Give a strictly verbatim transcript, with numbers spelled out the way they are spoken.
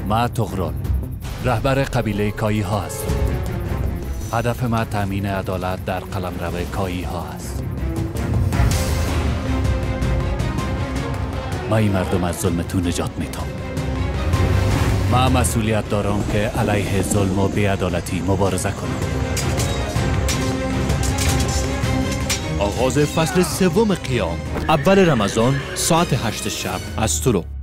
ما تغرل رهبر قبیله کایی ها هستم. هدف ما تامین عدالت در قلمرو کایی ها است. ما این مردم از ظلم تو نجات میتم. ما مسئولیت دارم که علیه ظلم و بی‌عدالتی مبارزه کنم. آغاز فصل سوم قیام اول رمضان ساعت هشت شب از تورو.